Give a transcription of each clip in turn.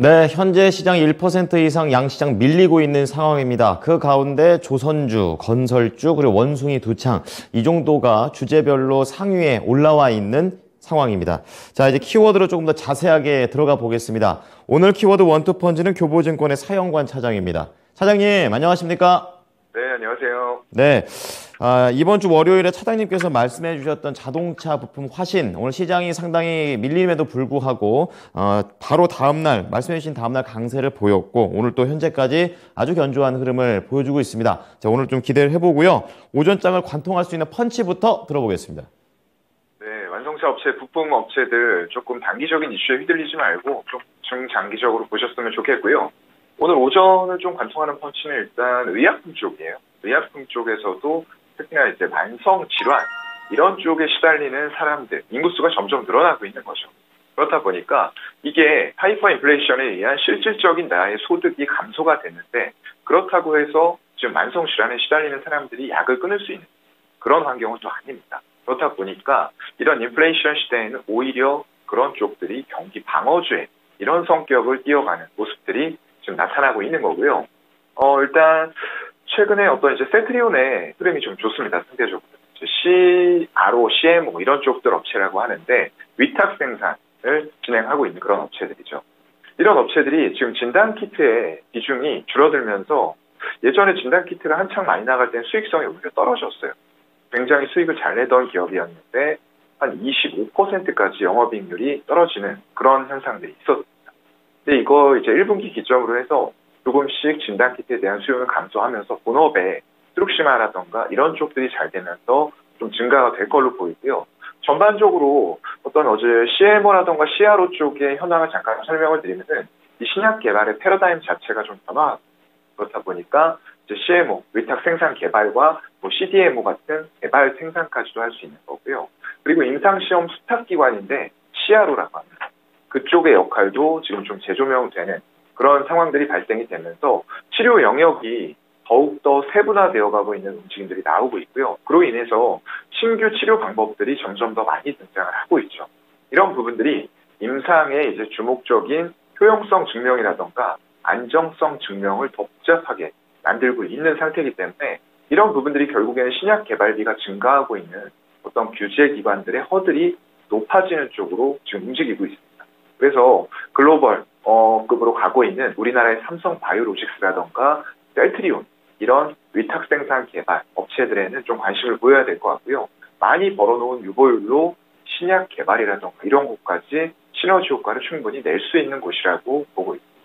네, 현재 시장 1% 이상 양시장 밀리고 있는 상황입니다. 그 가운데 조선주, 건설주, 그리고 원숭이 두창, 이 정도가 주제별로 상위에 올라와 있는 상황입니다. 자, 이제 키워드로 조금 더 자세하게 들어가 보겠습니다. 오늘 키워드 원투펀치는 교보증권의 사영관 차장입니다. 차장님, 안녕하십니까? 네, 안녕하세요. 네, 이번 주 월요일에 차장님께서 말씀해 주셨던 자동차 부품 화신, 오늘 시장이 상당히 밀림에도 불구하고 바로 다음날, 말씀해 주신 다음날 강세를 보였고 오늘 또 현재까지 아주 견조한 흐름을 보여주고 있습니다. 자, 오늘 좀 기대를 해보고요. 오전장을 관통할 수 있는 펀치부터 들어보겠습니다. 네, 완성차 업체, 부품 업체들 조금 단기적인 이슈에 휘둘리지 말고 좀 중장기적으로 보셨으면 좋겠고요. 오늘 오전을 좀 관통하는 펀치는 일단 의약품 쪽이에요. 의약품 쪽에서도 특히나 이제 만성 질환 이런 쪽에 시달리는 사람들 인구수가 점점 늘어나고 있는 거죠. 그렇다 보니까 이게 하이퍼 인플레이션에 의한 실질적인 나의 소득이 감소가 됐는데 그렇다고 해서 지금 만성 질환에 시달리는 사람들이 약을 끊을 수 있는 그런 환경은 또 아닙니다. 그렇다 보니까 이런 인플레이션 시대에는 오히려 그런 쪽들이 경기 방어주의 이런 성격을 띄어가는 모습들이 지금 나타나고 있는 거고요. 일단 최근에 어떤 이제 세트리온의 흐름이 좀 좋습니다. 상대적으로 CRO, CMO 이런 쪽들 업체라고 하는데 위탁 생산을 진행하고 있는 그런 업체들이죠. 이런 업체들이 지금 진단키트의 비중이 줄어들면서 예전에 진단키트가 한창 많이 나갈 땐 수익성이 오히려 떨어졌어요. 굉장히 수익을 잘 내던 기업이었는데 한 25%까지 영업이익률이 떨어지는 그런 현상들이 있었습니다. 근데 이거 이제 1분기 기점으로 해서 조금씩 진단키트에 대한 수요는 감소하면서 본업에 트룩시마라던가 이런 쪽들이 잘 되면서 좀 증가가 될 걸로 보이고요. 전반적으로 어떤 어제 CMO라던가 CRO 쪽의 현황을 잠깐 설명을 드리면은 이 신약 개발의 패러다임 자체가 좀 변화하고 그렇다 보니까 이제 CMO, 위탁 생산 개발과 뭐 CDMO 같은 개발 생산까지도 할 수 있는 거고요. 그리고 임상시험 수탁기관인데 CRO라고 합니다. 그쪽의 역할도 지금 좀 재조명되는 그런 상황들이 발생이 되면서 치료 영역이 더욱더 세분화되어 가고 있는 움직임들이 나오고 있고요. 그로 인해서 신규 치료 방법들이 점점 더 많이 등장을 하고 있죠. 이런 부분들이 임상의 이제 주목적인 효용성 증명이라던가 안정성 증명을 더 복잡하게 만들고 있는 상태이기 때문에 이런 부분들이 결국에는 신약 개발비가 증가하고 있는 어떤 규제 기관들의 허들이 높아지는 쪽으로 지금 움직이고 있습니다. 그래서 글로벌 급으로 가고 있는 우리나라의 삼성 바이오로직스라던가 셀트리온 이런 위탁 생산 개발 업체들에는 좀 관심을 보여야 될 것 같고요. 많이 벌어놓은 유보율로 신약 개발이라던가 이런 곳까지 시너지 효과를 충분히 낼 수 있는 곳이라고 보고 있습니다.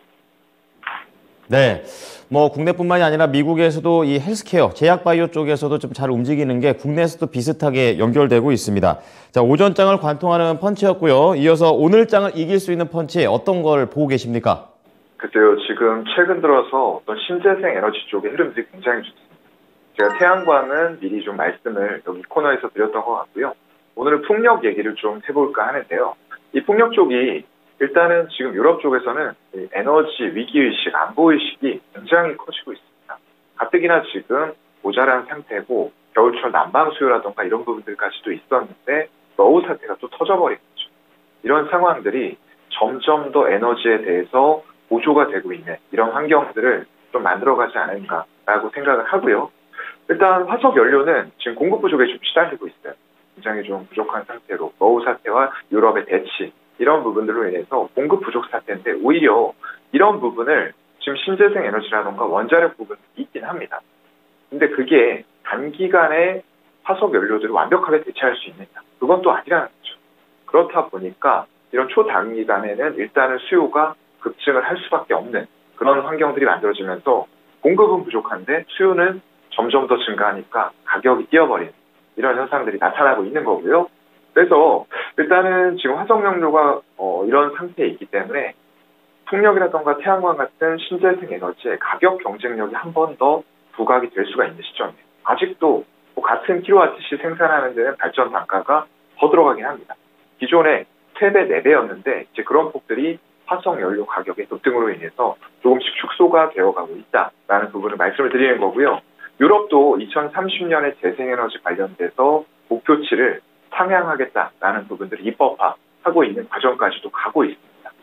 네, 뭐 국내뿐만이 아니라 미국에서도 이 헬스케어, 제약바이오 쪽에서도 좀 잘 움직이는 게 국내에서도 비슷하게 연결되고 있습니다. 자, 오전장을 관통하는 펀치였고요. 이어서 오늘장을 이길 수 있는 펀치 어떤 걸 보고 계십니까? 글쎄요, 지금 최근 들어서 어떤 신재생 에너지 쪽의 흐름들이 굉장히 좋습니다. 제가 태양광은 미리 좀 말씀을 여기 코너에서 드렸던 것 같고요. 오늘은 풍력 얘기를 좀 해볼까 하는데요. 이 풍력 쪽이 일단은 지금 유럽 쪽에서는 에너지 위기의식, 안보의식이 굉장히 커지고 있습니다. 가뜩이나 지금 모자란 상태고 겨울철 난방 수요라던가 이런 부분들까지도 있었는데 너우 사태가 또 터져버린 거죠. 이런 상황들이 점점 더 에너지에 대해서 보조가 되고 있는 이런 환경들을 좀 만들어가지 않을까라고 생각을 하고요. 일단 화석 연료는 지금 공급 부족에 좀 시달리고 있어요. 굉장히 좀 부족한 상태로 너우 사태와 유럽의 대치 이런 부분들로 인해서 공급 부족 사태인데 오히려 이런 부분을 지금 신재생 에너지라던가 원자력 부분이 있긴 합니다. 근데 그게 단기간에 화석 연료들을 완벽하게 대체할 수 있느냐? 그건 또 아니라는 거죠. 그렇다 보니까 이런 초단기간에는 일단은 수요가 급증을 할 수밖에 없는 그런 환경들이 만들어지면서 공급은 부족한데 수요는 점점 더 증가하니까 가격이 뛰어버리는 이런 현상들이 나타나고 있는 거고요. 그래서 일단은 지금 화석연료가 이런 상태에 있기 때문에 풍력이라던가 태양광 같은 신재생 에너지의 가격 경쟁력이 한 번 더 부각이 될 수가 있는 시점이에요. 아직도 뭐 같은 킬로와트시 생산하는 데는 발전 단가가 더 들어가긴 합니다. 기존에 3배, 4배였는데 이제 그런 폭들이 화석연료 가격의 급등으로 인해서 조금씩 축소가 되어가고 있다라는 부분을 말씀을 드리는 거고요. 유럽도 2030년에 재생에너지 관련돼서 목표치를 상향하겠다라는 부분들을 입법화하고 있는 과정까지도 가고 있습니다.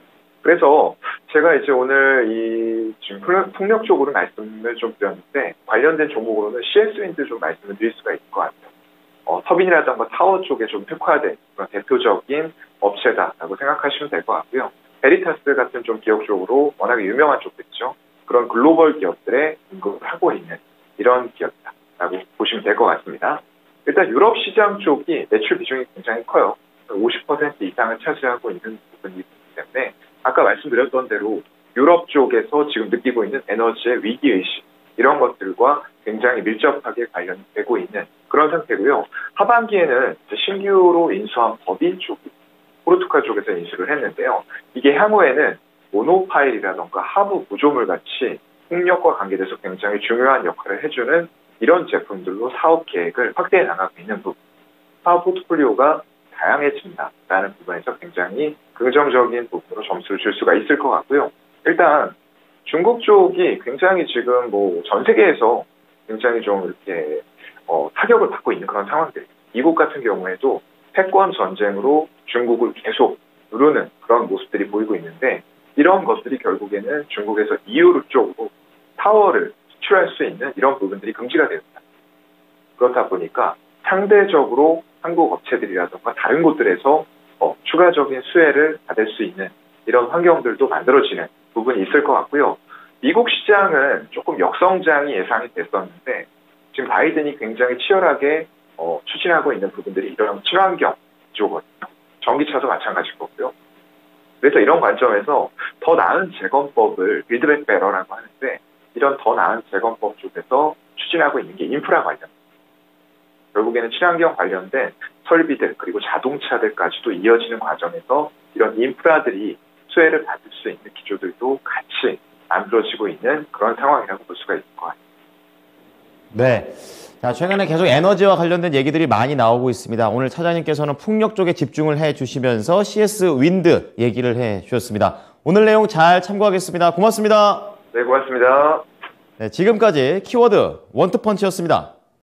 그래서 제가 이제 오늘 이 지금 풍력 쪽으로 말씀을 좀 드렸는데 관련된 종목으로는 CS윈드 좀 말씀을 드릴 수가 있을 것 같아요. 터빈이라든가 타워 쪽에 좀 특화된 그런 대표적인 업체다라고 생각하시면 될 것 같고요. 베리타스 같은 좀 기업 쪽으로 워낙에 유명한 쪽겠죠. 그런 글로벌 기업들에 공급을 하고 있는 이런 기업이다라고 보시면 될 것 같습니다. 일단 유럽 시장 쪽이 매출 비중이 굉장히 커요. 50% 이상을 차지하고 있는 부분이기 때문에 아까 말씀드렸던 대로 유럽 쪽에서 지금 느끼고 있는 에너지의 위기의식 이런 것들과 굉장히 밀접하게 관련되고 있는 그런 상태고요. 하반기에는 신규로 인수한 법인 쪽이 포르투갈 쪽에서 인수를 했는데요. 이게 향후에는 모노파일이라던가 하부 구조물 같이 풍력과 관계돼서 굉장히 중요한 역할을 해주는 이런 제품들로 사업 계획을 확대해 나가고 있는 부분. 사업 포트폴리오가 다양해진다라는 부분에서 굉장히 긍정적인 부분으로 점수를 줄 수가 있을 것 같고요. 일단 중국 쪽이 굉장히 지금 뭐 전 세계에서 굉장히 좀 이렇게 타격을 받고 있는 그런 상황들. 미국 같은 경우에도 패권 전쟁으로 중국을 계속 누르는 그런 모습들이 보이고 있는데 이런 것들이 결국에는 중국에서 EU 쪽으로 타워를 수출할 수 있는 이런 부분들이 금지가 됩니다. 그렇다 보니까 상대적으로 한국 업체들이라든가 다른 곳들에서 추가적인 수혜를 받을 수 있는 이런 환경들도 만들어지는 부분이 있을 것 같고요. 미국 시장은 조금 역성장이 예상이 됐었는데 지금 바이든이 굉장히 치열하게 추진하고 있는 부분들이 이런 친환경 쪽거든요. 전기차도 마찬가지일 거고요. 그래서 이런 관점에서 더 나은 재건법을 빌드백 베러라고 하는데 이런 더 나은 재건법 쪽에서 추진하고 있는 게 인프라 관련. 결국에는 친환경 관련된 설비들 그리고 자동차들까지도 이어지는 과정에서 이런 인프라들이 수혜를 받을 수 있는 기조들도 같이 만들어지고 있는 그런 상황이라고 볼 수가 있을 것 같습니다. 네. 자, 최근에 계속 에너지와 관련된 얘기들이 많이 나오고 있습니다. 오늘 차장님께서는 풍력 쪽에 집중을 해 주시면서 CS 윈드 얘기를 해 주셨습니다. 오늘 내용 잘 참고하겠습니다. 고맙습니다. 네, 고맙습니다. 네, 지금까지 키워드 원투펀치였습니다.